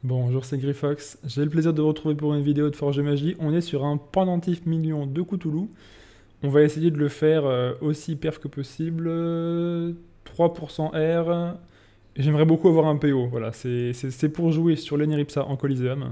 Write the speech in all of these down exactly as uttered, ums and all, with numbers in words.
Bonjour, c'est Griffox. J'ai le plaisir de vous retrouver pour une vidéo de Forge et Magie. On est sur un pendentif million de Cthulhu. On va essayer de le faire euh, aussi perf que possible. euh, trois pour cent R. Et j'aimerais beaucoup avoir un P O. Voilà, c'est c'est- c'est pour jouer sur l'Eniripsa en Coliseum.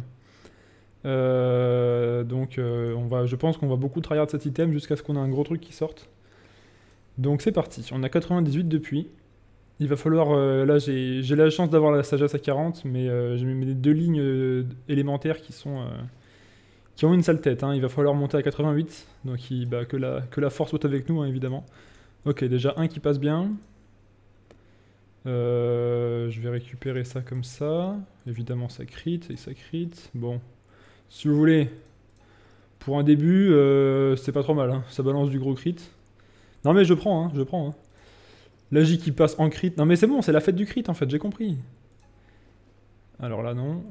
Euh, donc euh, on va, je pense qu'on va beaucoup tryhard cet item jusqu'à ce qu'on ait un gros truc qui sorte. Donc c'est parti. On a quatre-vingt-dix-huit depuis. Il va falloir... euh, là, j'ai j'ai la chance d'avoir la sagesse à quarante, mais euh, j'ai mes deux lignes euh, élémentaires qui sont... euh, qui ont une sale tête, hein. Il va falloir monter à quatre-vingt-huit, donc il- bah, que, la, que la force soit avec nous, hein, évidemment. Ok, déjà un qui passe bien. Euh, je vais récupérer ça comme ça. Évidemment, ça crit et ça crit. Bon, si vous voulez, pour un début, euh, c'est pas trop mal, hein. Ça balance du gros crit. Non mais je prends, hein, je prends. Hein. La J qui passe en crit. Non mais c'est bon, c'est la fête du crit en fait, j'ai compris. Alors là, non.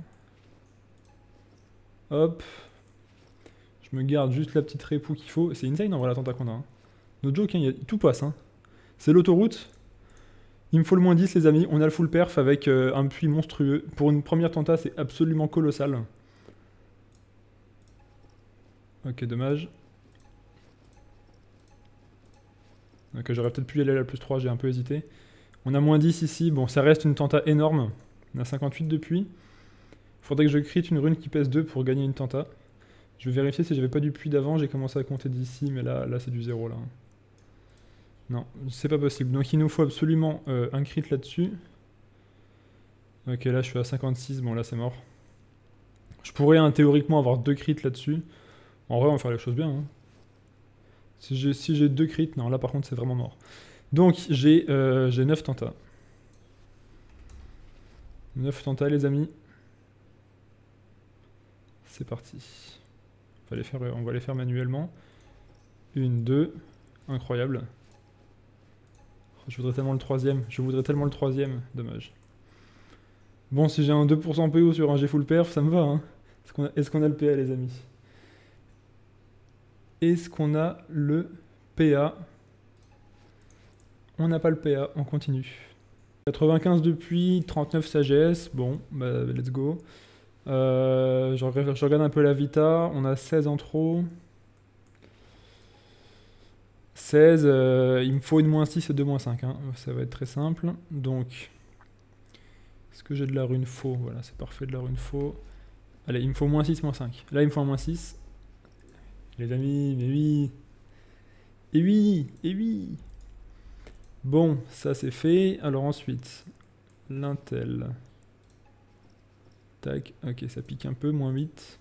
Hop. Je me garde juste la petite répoux qu'il faut. C'est insane en vrai l'attentat qu'on a. Hein. No joke, hein, y a- tout passe. Hein. C'est l'autoroute. Il me faut le moins dix les amis. On a le full perf avec euh, un puits monstrueux. Pour une première tenta, c'est absolument colossal. Ok, dommage. Ok, j'aurais peut-être pu y aller à la plus trois, j'ai un peu hésité. On a moins dix ici. Bon, ça reste une tenta énorme. On a cinquante-huit depuis. Faudrait que je crit une rune qui pèse deux pour gagner une tenta. Je vais vérifier si j'avais pas du puits d'avant. J'ai commencé à compter d'ici, mais là, là c'est du zéro là. Non, c'est pas possible. Donc il nous faut absolument euh, un crit là-dessus. Ok, là je suis à cinquante-six, bon là c'est mort. Je pourrais hein, théoriquement avoir deux crits là-dessus. En vrai on va faire les choses bien. Hein. Si j'ai si j'ai deux crits, non là par contre c'est vraiment mort. Donc j'ai euh, j'ai neuf tentas. neuf tentas les amis. C'est parti. On va les faire, on va les faire manuellement. Une, deux. Incroyable. Je voudrais tellement le troisième. Je voudrais tellement le troisième. Dommage. Bon, si j'ai un deux pour cent P O sur un G full perf, ça me va. Hein. Est-ce qu'on a, est-ce qu'on a le P A, les amis? Est-ce qu'on a le P A? On n'a pas le P A, on continue. quatre-vingt-quinze depuis, trente-neuf sagesse. Bon, bah, let's go. Euh, je, regarde, je regarde un peu la vita. On a seize en trop. seize, euh, il me faut une moins six et deux moins cinq. Hein. Ça va être très simple. Donc, est-ce que j'ai de la rune faux? Voilà, c'est parfait, de la rune faux. Allez, il me faut moins six, moins cinq. Là, il me faut un moins six. Les amis, mais oui. Et oui, et oui. Bon, ça c'est fait. Alors ensuite, l'intel. Tac, ok, ça pique un peu, moins huit.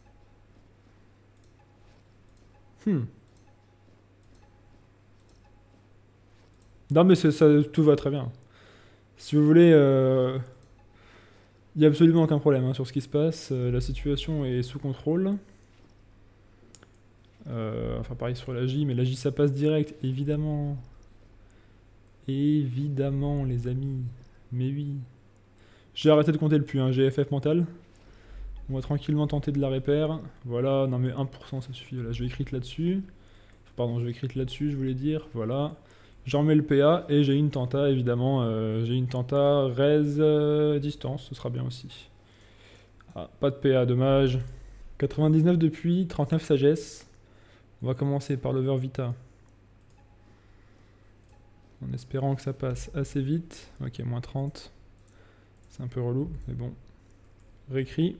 Hmm. Non mais ça, tout va très bien. Si vous voulez, il euh, n'y a absolument aucun problème hein, sur ce qui se passe. Euh, la situation est sous contrôle. Euh, enfin pareil sur la J, mais la J ça passe direct, évidemment. Évidemment les amis. Mais oui. J'ai arrêté de compter le puits, hein, G F F mental. On va tranquillement tenter de la répère. Voilà, non mais un pour cent ça suffit. Là, je vais écrire là-dessus. Pardon, je vais écrire là-dessus, je voulais dire. Voilà. J'en mets le P A et j'ai une tenta, évidemment. Euh, j'ai une tenta res euh, distance, ce sera bien aussi. Ah, pas de P A, dommage. quatre-vingt-dix-neuf depuis, trente-neuf sagesse. On va commencer par l'over vita. En espérant que ça passe assez vite. Ok, moins trente. C'est un peu relou, mais bon. Réécrit.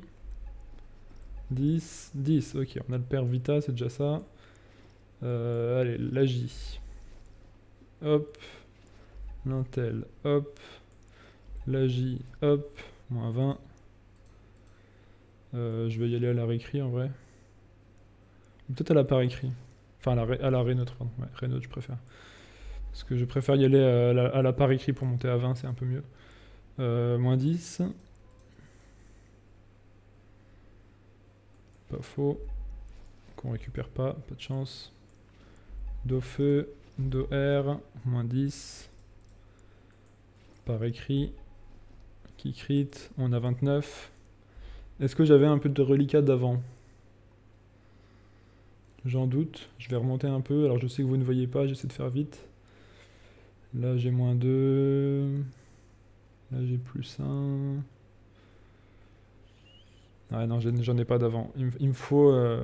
dix, dix, ok, on a le père vita, c'est déjà ça. Euh, allez, la J. Hop. L'intel, hop. La J, hop. Moins vingt. Euh, je vais y aller à la réécrit en vrai. Peut-être à la par écrit. Enfin, à la, ré, à la rénote, pardon. Ouais, rénote, je préfère. Parce que je préfère y aller à la, à la par écrit pour monter à vingt, c'est un peu mieux. Euh, moins dix. Pas faux. Qu'on récupère pas, pas de chance. Do feu, do R, moins dix. Par écrit. Qui crit, on a vingt-neuf. Est-ce que j'avais un peu de reliquat d'avant? J'en doute. Je vais remonter un peu. Alors je sais que vous ne voyez pas, j'essaie de faire vite. Là j'ai moins deux. Là j'ai plus un. Ah non, j'en ai pas d'avant. Il, il me faut... Euh...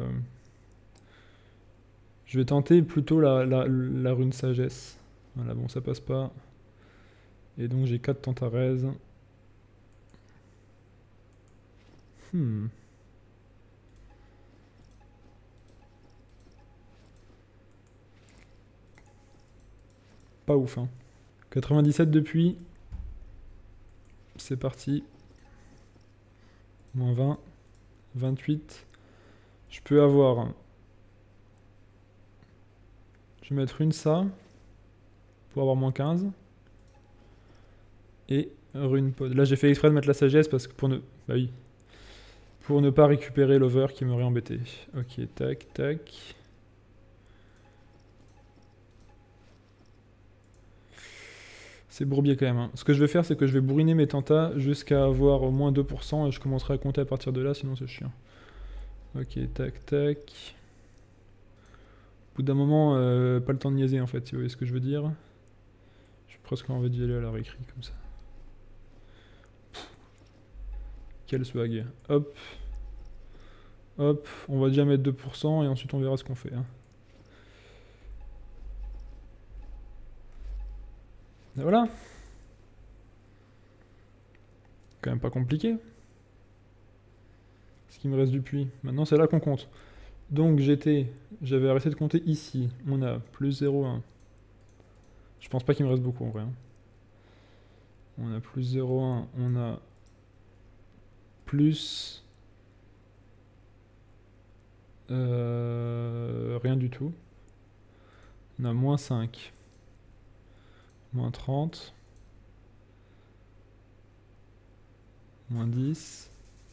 Je vais tenter plutôt la, la, la rune sagesse. Voilà, bon, ça passe pas. Et donc j'ai quatre Tantarèses. Hmm. Pas ouf, hein. quatre-vingt-dix-sept depuis. C'est parti. Moins vingt. vingt-huit. Je peux avoir... Je vais mettre une ça. Pour avoir moins quinze. Et rune pod. Là j'ai fait exprès de mettre la sagesse parce que pour ne... Bah oui. Pour ne pas récupérer l'over qui m'aurait embêté. Ok, tac, tac. C'est bourbier quand même. Hein. Ce que je vais faire, c'est que je vais bourriner mes tentas jusqu'à avoir au moins deux pour cent et je commencerai à compter à partir de là, sinon c'est chiant. Ok, tac, tac. Au bout d'un moment, euh, pas le temps de niaiser en fait, si vous voyez ce que je veux dire. J'ai presque envie d'y aller à la réécrit comme ça. Pff. Quel swag. Hop. Hop, on va déjà mettre deux pour cent et ensuite on verra ce qu'on fait. Hein. Et voilà. Quand même pas compliqué. Ce qui me reste du puits. Maintenant c'est là qu'on compte. Donc j'étais, j'avais arrêté de compter ici. On a plus zéro virgule un. Je pense pas qu'il me reste beaucoup en vrai. Hein. On a plus zéro virgule un. On a plus... Euh, rien du tout. On a moins cinq. Moins trente. Moins dix.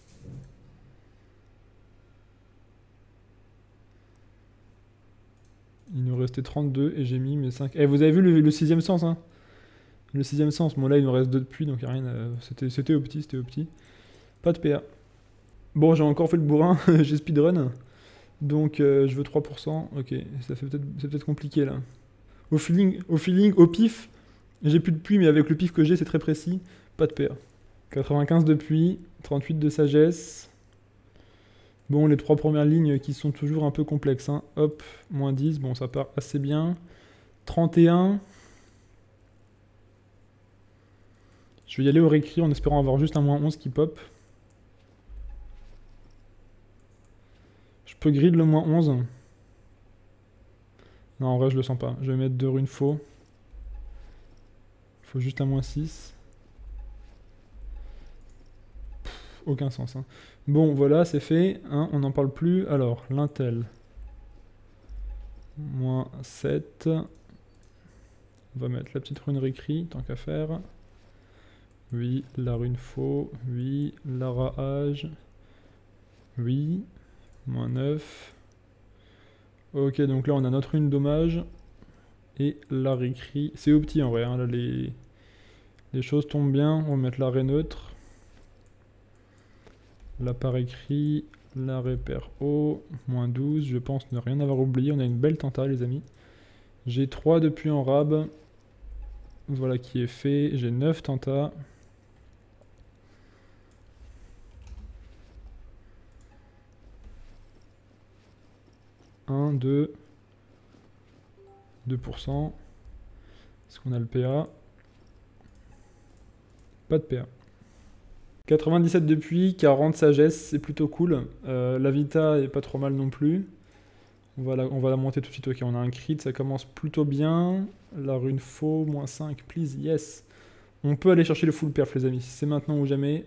Il nous restait trente-deux et j'ai mis mes cinq. Eh, vous avez vu le, le sixième sens, hein? Le sixième sens. Bon, là, il nous reste deux depuis, donc il n'y a rien. À... C'était au petit, c'était au petit. Pas de P A. Bon, j'ai encore fait le bourrin. J'ai speedrun. Donc, euh, je veux trois pour cent. Ok, ça fait peut-être c'est peut-être compliqué, là. Au feeling, au feeling, au pif, j'ai plus de puits, mais avec le pif que j'ai, c'est très précis. Pas de P A. quatre-vingt-quinze de puits, trente-huit de sagesse. Bon, les trois premières lignes qui sont toujours un peu complexes. Hein. Hop, moins dix, bon, ça part assez bien. trente et un. Je vais y aller au réécrit en espérant avoir juste un moins onze qui pop. Je peux grid le moins onze. Non, en vrai, je le sens pas. Je vais mettre deux runes faux. Il faut juste un moins six. Pff, aucun sens. Hein. Bon, voilà, c'est fait. Hein, on n'en parle plus. Alors, l'intel. Moins sept. On va mettre la petite rune réécrit, tant qu'à faire. Oui, la rune faux. Oui, la rage. Oui. Moins neuf. Ok, donc là on a notre rune dommage. Et la réécrit. C'est au petit en vrai, hein, là les... les choses tombent bien. On va mettre l'arrêt neutre. La par écrit. L'arrêt pair haut. Moins douze. Je pense ne rien avoir oublié. On a une belle tenta les amis. J'ai trois depuis en rab. Voilà qui est fait. J'ai neuf tentas. un, deux. deux pour cent. Est-ce qu'on a le P A? Pas de P A. quatre-vingt-dix-sept de puits, quarante sagesse, c'est plutôt cool. Euh, la vita est pas trop mal non plus. On va, la, on va la monter tout de suite. Ok, on a un crit, ça commence plutôt bien. La rune faux, moins cinq, please, yes. On peut aller chercher le full perf les amis, c'est maintenant ou jamais.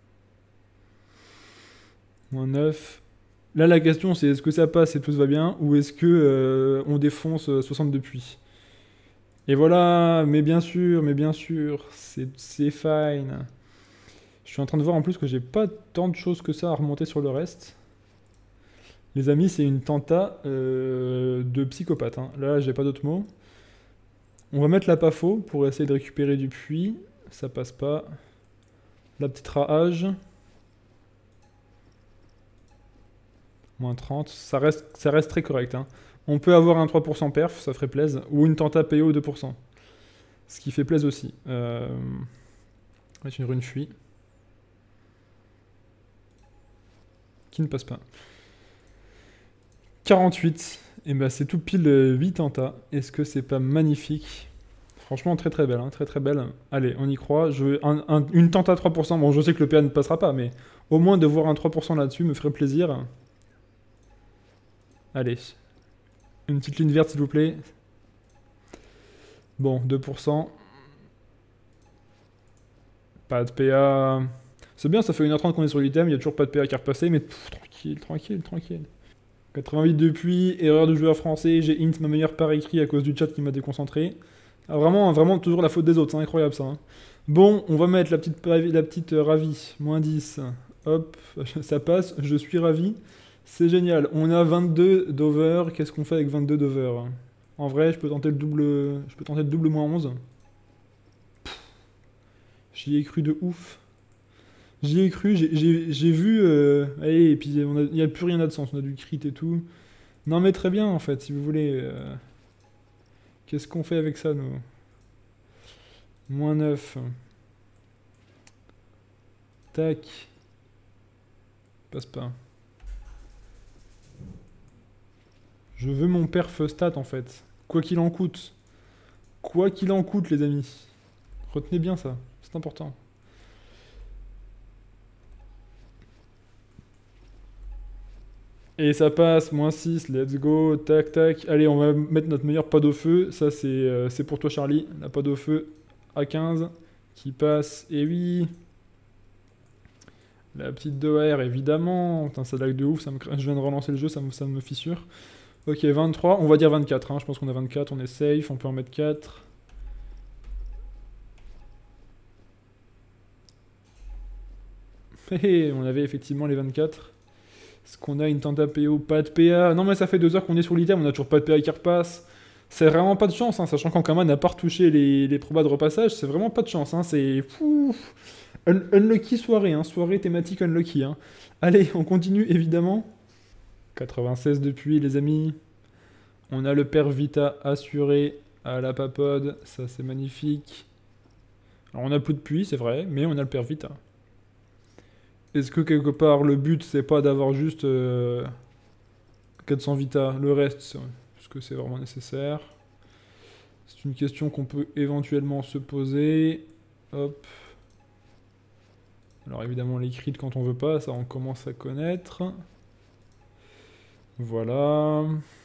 Moins neuf. Là la question c'est est-ce que ça passe et tout va bien, ou est-ce que euh, on défonce soixante de puits. Et voilà, mais bien sûr, mais bien sûr, c'est fine. Je suis en train de voir en plus que j'ai pas tant de choses que ça à remonter sur le reste. Les amis, c'est une tenta euh, de psychopathe. Hein. Là, j'ai pas d'autres mots. On va mettre la pas faux pour essayer de récupérer du puits. Ça passe pas. La petite rage. Moins trente. Ça reste, ça reste très correct. Hein. On peut avoir un trois pour cent perf, ça ferait plaisir. Ou une tenta P O deux pour cent. Ce qui fait plaisir aussi. Euh... On va mettre une rune fuit. qui ne passe pas. quarante-huit. Et bah c'est tout pile huit tentats. Est-ce que c'est pas magnifique? Franchement, très très belle, hein, très très belle. Allez, on y croit. Je veux un, un, une tente à trois pour cent. Bon, je sais que le P A ne passera pas, mais au moins de voir un trois pour cent là-dessus me ferait plaisir. Allez. Une petite ligne verte, s'il vous plaît. Bon, deux pour cent. Pas de P A. C'est bien, ça fait une heure trente qu'on est sur l'item, il n'y a toujours pas de P A qui est repassé, mais pff, tranquille, tranquille, tranquille. quatre-vingt-huit depuis, erreur de joueur français, j'ai int ma meilleure par écrit à cause du chat qui m'a déconcentré. Ah, vraiment, vraiment toujours la faute des autres, c'est incroyable ça. Hein. Bon, on va mettre la petite, la petite euh, ravie, moins dix. Hop, ça passe, je suis ravi. C'est génial, on a vingt-deux d'over, qu'est-ce qu'on fait avec vingt-deux d'over? En vrai, je peux tenter le double, je peux tenter le double moins onze. J'y ai cru de ouf. J'y ai cru, j'ai vu... Euh, allez, et puis il n'y a plus rien de sens, on a du crit et tout. Non mais très bien en fait, si vous voulez. Euh, Qu'est-ce qu'on fait avec ça, nous? Moins neuf. Tac. Passe pas. Je veux mon perf stat en fait. Quoi qu'il en coûte. Quoi qu'il en coûte, les amis. Retenez bien ça, c'est important. Et ça passe, moins six, let's go, tac tac. Allez, on va mettre notre meilleur pas au feu. Ça, c'est euh, c'est pour toi, Charlie. La pas au feu à quinze qui passe. Et oui. La petite deux A R, évidemment. Putain, ça lag de ouf. Ça me... Je viens de relancer le jeu, ça me, ça me fissure. Ok, vingt-trois. On va dire vingt-quatre. Hein. Je pense qu'on a vingt-quatre. On est safe. On peut en mettre quatre. Hé, on avait effectivement les vingt-quatre. Est-ce qu'on a une tenta P O? Pas de P A. Non mais ça fait deux heures qu'on est sur l'item, on a toujours pas de P A qui repasse. C'est vraiment pas de chance, hein, sachant qu'Ankama n'a pas retouché les, les probas de repassage, c'est vraiment pas de chance. Hein, c'est... Un unlucky soirée, hein, soirée thématique unlucky. Hein. Allez, on continue évidemment. quatre-vingt-seize depuis les amis. On a le père Vita assuré à la papode, ça c'est magnifique. Alors on a plus de puits, c'est vrai, mais on a le père Vita. Est-ce que quelque part le but c'est pas d'avoir juste euh, quatre cents Vita, le reste, est-ce que c'est vraiment nécessaire? C'est une question qu'on peut éventuellement se poser. Hop. Alors évidemment les crits quand on veut pas, ça on commence à connaître. Voilà.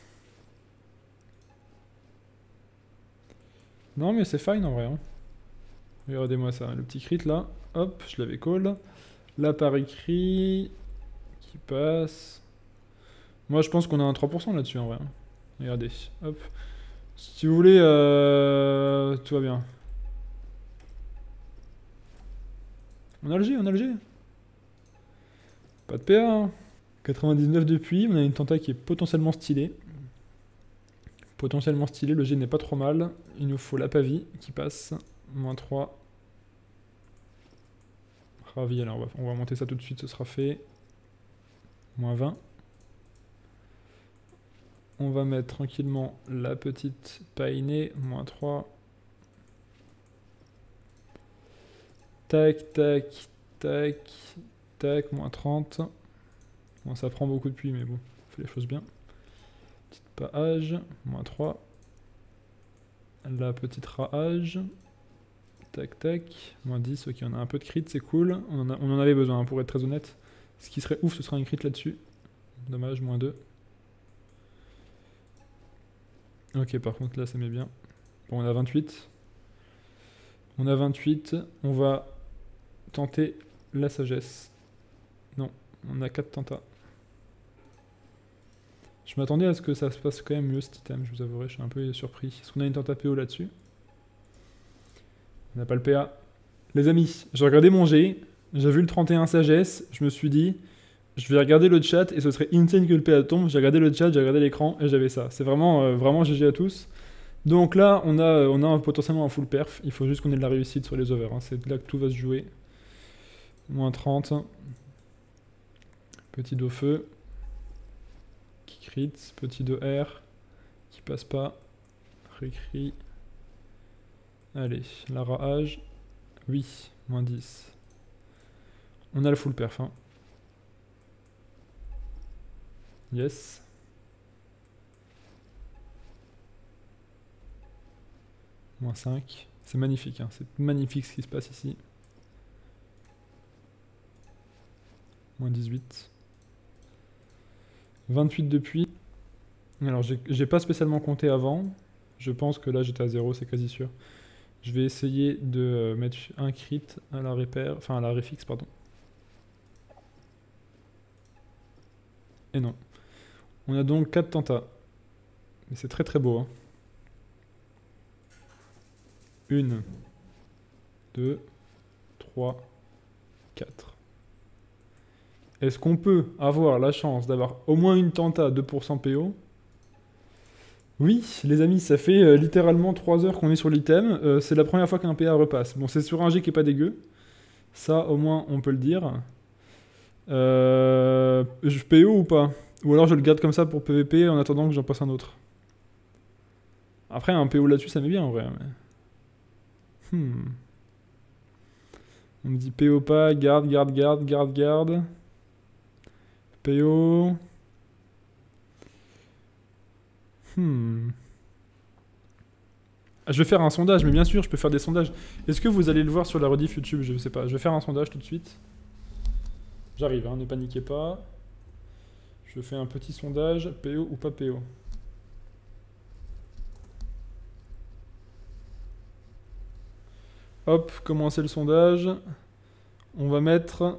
Non mais c'est fine en vrai. Hein. Regardez-moi ça, le petit crit là. Hop, je l'avais call. Là par écrit, qui passe. Moi je pense qu'on a un trois pour cent là-dessus en vrai. Regardez, hop. Si vous voulez, euh... tout va bien. On a le G, on a le G. Pas de P A. Hein. quatre-vingt-dix-neuf depuis, on a une tenta qui est potentiellement stylée. Potentiellement stylée, le G n'est pas trop mal. Il nous faut la pavie qui passe. Moins trois. Ravi, alors on va, on va monter ça tout de suite, ce sera fait. Moins vingt. On va mettre tranquillement la petite painée, moins trois. Tac, tac, tac, tac, moins trente. Bon, ça prend beaucoup de pluie, mais bon, on fait les choses bien. Petite page, moins trois. La petite raage. Tac, tac, moins dix, ok, on a un peu de crit, c'est cool. On en, a, on en avait besoin, hein, pour être très honnête. Ce qui serait ouf, ce serait un crit là-dessus. Dommage, moins deux. Ok, par contre, là, ça met bien. Bon, on a vingt-huit. On a vingt-huit. On va tenter la sagesse. Non, on a quatre tentats. Je m'attendais à ce que ça se passe quand même mieux, cet item, je vous avouerai. Je suis un peu surpris. Est-ce qu'on a une tenta P O là-dessus? On n'a pas le P A. Les amis, j'ai regardé mon G. J'ai vu le trente et un sagesse. Je me suis dit... Je vais regarder le chat et ce serait insane que le P A tombe. J'ai regardé le chat, j'ai regardé l'écran et j'avais ça. C'est vraiment, euh, vraiment G G à tous. Donc là, on a, on a un, potentiellement un full perf. Il faut juste qu'on ait de la réussite sur les overs. Hein. C'est là que tout va se jouer. Moins trente. Petit dos feu. Qui crit. Petit dos R. Qui passe pas. Récrit. Allez, la rage. Oui, moins dix. On a le full perf. Hein. Yes. Moins cinq. C'est magnifique, hein. C'est magnifique ce qui se passe ici. Moins dix-huit. vingt-huit depuis. Alors, j'ai pas spécialement compté avant. Je pense que là, j'étais à zéro, c'est quasi sûr. Je vais essayer de mettre un crit à la répère, enfin à la réfixe, pardon. Et non. On a donc quatre tentats. Mais c'est très très beau, hein. Une, deux, trois, quatre. Est-ce qu'on peut avoir la chance d'avoir au moins une tenta à deux pour cent P O? Oui, les amis, ça fait euh, littéralement trois heures qu'on est sur l'item. Euh, c'est la première fois qu'un P A repasse. Bon, c'est sur un G qui est pas dégueu. Ça, au moins, on peut le dire. Euh, je P O ou pas? Ou alors je le garde comme ça pour P V P en attendant que j'en passe un autre. Après, un P O là-dessus, ça m'est bien en vrai. Mais... Hmm. On me dit P O pas, garde, garde, garde, garde, garde. P O. Hmm. Ah, je vais faire un sondage, mais bien sûr, je peux faire des sondages. Est-ce que vous allez le voir sur la rediff YouTube? Je sais pas. Je vais faire un sondage tout de suite. J'arrive, hein, ne paniquez pas. Je fais un petit sondage, P O ou pas P O. Hop, commencer le sondage. On va mettre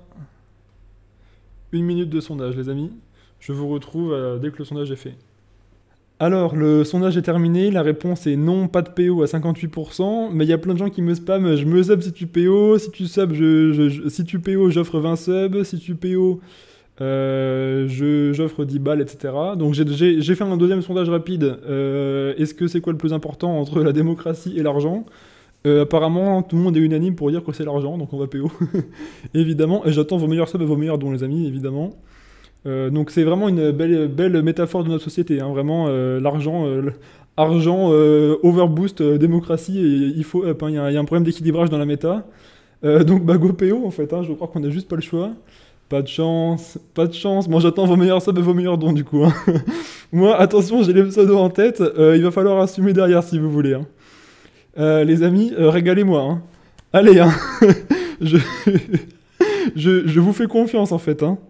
une minute de sondage, les amis. Je vous retrouve euh, dès que le sondage est fait. Alors, le sondage est terminé. La réponse est non, pas de P O à cinquante-huit pour cent. Mais il y a plein de gens qui me spamment. Je me sub si tu P O. Si tu sub, je, je, je, si tu P O, j'offre vingt subs. Si tu P O, euh, j'offre dix balles, et cetera. Donc, j'ai fait un deuxième sondage rapide. Euh, Est-ce que c'est quoi le plus important entre la démocratie et l'argent? Euh, apparemment, tout le monde est unanime pour dire que c'est l'argent, donc on va P O. Évidemment, et j'attends vos meilleurs subs et vos meilleurs dons, les amis, évidemment. Euh, donc c'est vraiment une belle, belle métaphore de notre société, hein, vraiment, euh, l'argent, euh, argent, euh, overboost, euh, démocratie, et il faut up, hein, y a, y a un problème d'équilibrage dans la méta. Euh, donc bah go P O, en fait, hein, je crois qu'on a juste pas le choix. Pas de chance, pas de chance. Bon, j'attends vos meilleurs subs et vos meilleurs dons, du coup. Hein. Moi, attention, j'ai les pseudos en tête, euh, il va falloir assumer derrière si vous voulez. Hein. Euh, les amis, euh, régalez-moi. Hein. Allez, hein. je... je, je vous fais confiance en fait. Hein.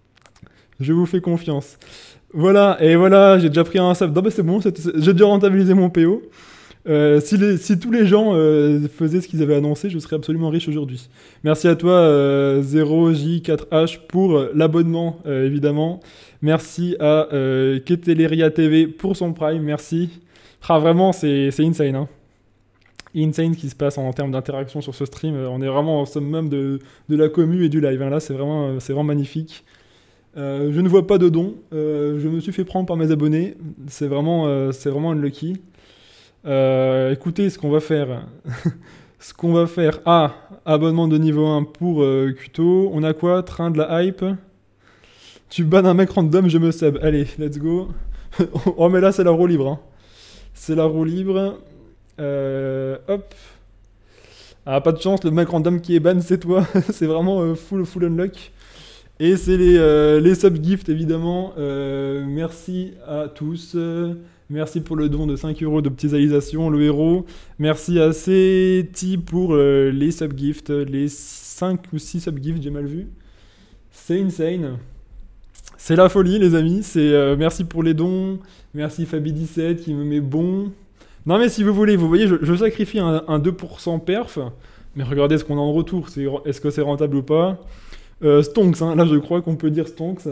Je vous fais confiance. Voilà, et voilà, j'ai déjà pris un sub. Non, bah c'est bon, j'ai déjà rentabilisé mon P O. Euh, si, les, si tous les gens euh, faisaient ce qu'ils avaient annoncé, je serais absolument riche aujourd'hui. Merci à toi, euh, zéro J quatre H, pour euh, l'abonnement, euh, évidemment. Merci à euh, Keteleria T V pour son Prime, merci. Ah, vraiment, c'est insane, hein. Insane qui se passe en termes d'interaction sur ce stream. On est vraiment au summum de, de la commu et du live. Hein. Là, c'est vraiment, c'est vraiment magnifique. Euh, je ne vois pas de dons. Euh, je me suis fait prendre par mes abonnés. C'est vraiment, euh, c'est vraiment unlucky. Euh, écoutez, ce qu'on va faire. ce qu'on va faire. Ah, abonnement de niveau un pour euh, Kuto. On a quoi? Train de la hype. Tu bannes un mec random, je me sub. Allez, let's go. Oh, mais là, c'est la roue libre. Hein. C'est la roue libre. Euh, hop. Ah, pas de chance, le mec random qui est ban, c'est toi. C'est vraiment euh, full, full unlock. Et c'est les, euh, les sub-gifts, évidemment. Euh, merci à tous. Merci pour le don de cinq euros d'optimisation, le héros. Merci à C T pour euh, les sub-gifts, les cinq ou six sub-gifts, j'ai mal vu. C'est insane. C'est la folie, les amis. C'est euh, merci pour les dons. Merci Fabi dix-sept qui me met bon. Non mais si vous voulez, vous voyez, je, je sacrifie un, un deux pour cent perf, mais regardez ce qu'on a en retour, est-ce que c'est rentable ou pas? euh, Stonks, hein, là je crois qu'on peut dire Stonks.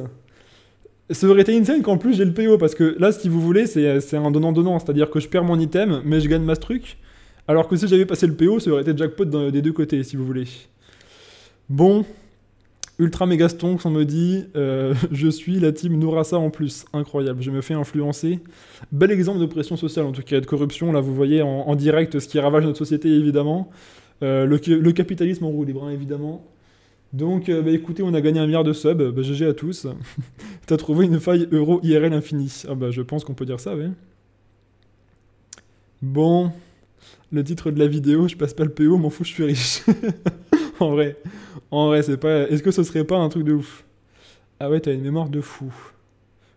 Ça aurait été insane qu'en plus j'ai le P O, parce que là si vous voulez, c'est un donnant-donnant, c'est-à-dire que je perds mon item, mais je gagne ma truc, alors que si j'avais passé le P O, ça aurait été jackpot dans, des deux côtés, si vous voulez. Bon... Ultra méga stonks, on me dit, euh, je suis la team Nourassa en plus. Incroyable, je me fais influencer. Bel exemple de pression sociale, en tout cas, de corruption. Là, vous voyez en, en direct ce qui ravage notre société, évidemment. Euh, le, le capitalisme en roue libre, hein, évidemment. Donc, euh, bah, écoutez, on a gagné un milliard de subs. Bah, G G à tous. T'as trouvé une faille euro I R L infinie. Ah bah, je pense qu'on peut dire ça, oui. Bon, le titre de la vidéo, je passe pas le P O, m'en fous, je suis riche. En vrai, en vrai, c'est pas... Est-ce que ce serait pas un truc de ouf? Ah ouais, t'as une mémoire de fou.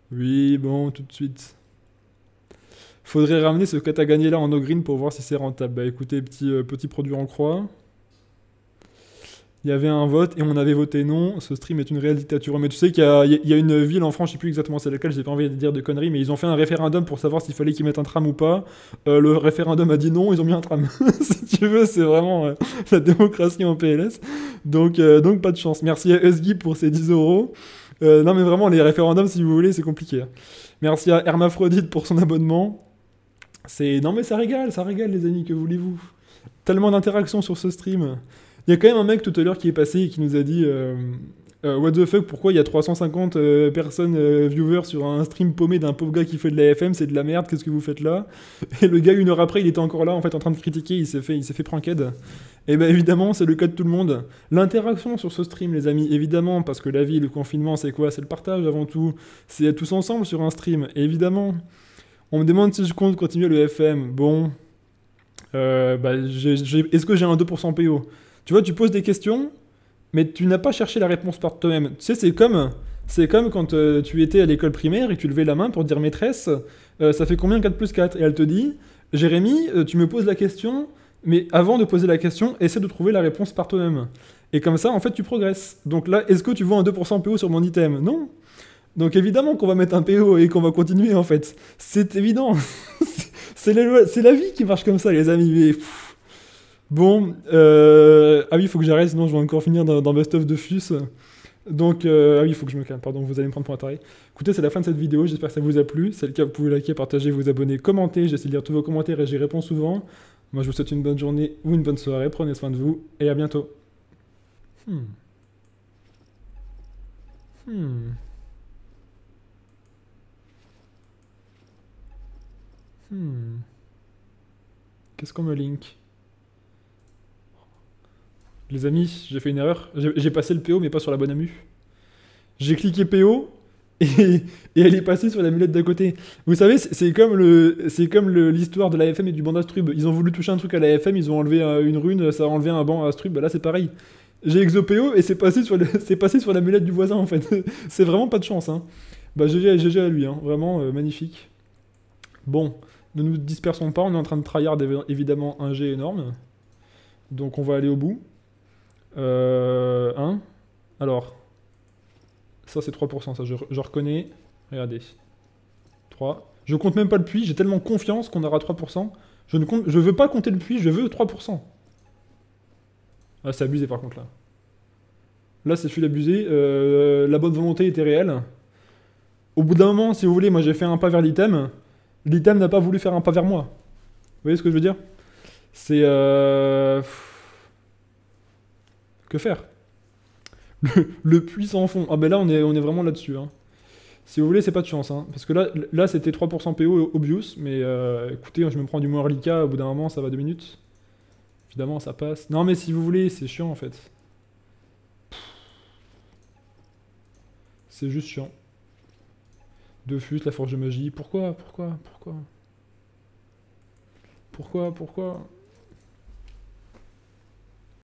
Oui, bon, tout de suite. Faudrait ramener ce que t'as gagné là en no green pour voir si c'est rentable. Bah écoutez, petit, euh, petit produit en croix. Il y avait un vote et on avait voté non. Ce stream est une réelle dictature. Mais tu sais qu'il y a, il y a une ville en France, je sais plus exactement c'est laquelle, j'ai pas envie de dire de conneries, mais ils ont fait un référendum pour savoir s'il fallait qu'ils mettent un tram ou pas. Euh, le référendum a dit non, ils ont mis un tram. Si tu veux, c'est vraiment euh, la démocratie en P L S. Donc, euh, donc pas de chance. Merci à Husky pour ses dix euros. Euh, non mais vraiment, les référendums, si vous voulez, c'est compliqué. Hein. Merci à Hermaphrodite pour son abonnement. C'est... Non mais ça régale, ça régale les amis, que voulez-vous? Tellement d'interactions sur ce stream. Il y a quand même un mec tout à l'heure qui est passé et qui nous a dit euh, euh, What the fuck, pourquoi il y a trois cent cinquante euh, personnes, euh, viewers sur un stream paumé d'un pauvre gars qui fait de la F M, c'est de la merde, qu'est-ce que vous faites là? Et le gars, une heure après, il était encore là, en fait, en train de critiquer, il s'est fait, il s'est fait pranked. Et ben évidemment, c'est le cas de tout le monde. L'interaction sur ce stream, les amis, évidemment, parce que la vie, le confinement, c'est quoi? C'est le partage avant tout. C'est tous ensemble sur un stream, évidemment. On me demande si je compte continuer le F M. Bon. Euh, bah, j'ai- j'ai- est-ce que j'ai un deux pour cent P O? Tu vois, tu poses des questions, mais tu n'as pas cherché la réponse par toi-même. Tu sais, c'est comme, c'est comme quand euh, tu étais à l'école primaire et que tu levais la main pour dire maîtresse, euh, ça fait combien quatre plus quatre? Et elle te dit, Jérémy, euh, tu me poses la question, mais avant de poser la question, essaie de trouver la réponse par toi-même. Et comme ça, en fait, tu progresses. Donc là, est-ce que tu vois un deux pour cent P O sur mon item? Non. Donc évidemment qu'on va mettre un P O et qu'on va continuer, en fait. C'est évident. C'est la, c'est la vie qui marche comme ça, les amis. Mais, pff. Bon, euh... ah oui, il faut que j'arrête, sinon je vais encore finir dans, dans Best of de Fus. Donc, euh... ah oui, il faut que je me calme, pardon, vous allez me prendre pour un taré. Écoutez, c'est la fin de cette vidéo, j'espère que ça vous a plu. Si c'est le cas, vous pouvez liker, partager, vous abonner, commenter. J'essaie de lire tous vos commentaires et j'y réponds souvent. Moi, je vous souhaite une bonne journée ou une bonne soirée. Prenez soin de vous et à bientôt. Hmm. Hmm. Hmm. Qu'est-ce qu'on me link? Les amis, j'ai fait une erreur. J'ai j'ai passé le P O, mais pas sur la bonne amu. J'ai cliqué P O et, et elle est passée sur l'amulette d'à côté. Vous savez, c'est c'est comme le, c'est comme le- l'histoire de la F M et du banc d'Astrub. Ils ont voulu toucher un truc à la F M, ils ont enlevé euh, une rune, ça a enlevé un banc à Astrub. Bah là, c'est pareil. J'ai exo P O et c'est passé sur le- c'est passé sur l'amulette du voisin en fait. C'est vraiment pas de chance. Hein. Bah G G, à- G G à lui, hein. Vraiment euh, magnifique. Bon, ne nous dispersons pas, on est en train de tryhard évi- évidemment un G énorme. Donc on va aller au bout. Euh, hein Alors, ça c'est trois pour cent, ça je, je reconnais. Regardez. trois. Je compte même pas le puits, j'ai tellement confiance qu'on aura trois pour cent. Je ne compte, je veux pas compter le puits, je veux trois pour cent. Ah, c'est abusé par contre là. Là, c'est celui abusé. Euh, la bonne volonté était réelle. Au bout d'un moment, si vous voulez, moi j'ai fait un pas vers l'item. L'item n'a pas voulu faire un pas vers moi. Vous voyez ce que je veux dire? C'est... Euh... Que faire? Le, le puits sans fond. Ah ben là, on est, on est vraiment là-dessus. Hein. Si vous voulez, c'est pas de chance. Hein. Parce que là, là c'était trois pour cent P O obvious. Mais euh, écoutez, je me prends du moins Arlika. Au bout d'un moment, ça va deux minutes. Évidemment, ça passe. Non, mais si vous voulez, c'est chiant en fait. C'est juste chiant. Deux fus, la forge de magie. Pourquoi? Pourquoi? Pourquoi? Pourquoi? Pourquoi?